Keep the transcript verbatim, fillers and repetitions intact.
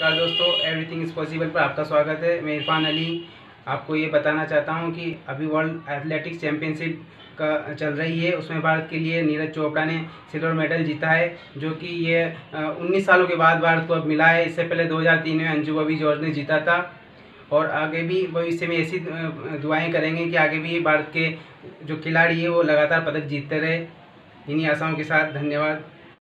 नमस्कार दोस्तों, everything is possible पर आपका स्वागत है। मैं इरफान अली आपको ये बताना चाहता हूँ कि अभी वर्ल्ड एथलेटिक्स चैम्पियनशिप का चल रही है। उसमें भारत के लिए नीरज चोपड़ा ने सिल्वर मेडल जीता है, जो कि ये उन्नीस सालों के बाद भारत को अब मिला है। इससे पहले दो हज़ार तीन में अंजू बॉबी जॉर्ज ने जीता था और आगे भी भविष्य में ऐसी दुआएं करेंगे कि आगे भी भारत के जो खिलाड़ी है वो लगातार पदक जीतते रहे। इन्हीं आशाओं के साथ धन्यवाद।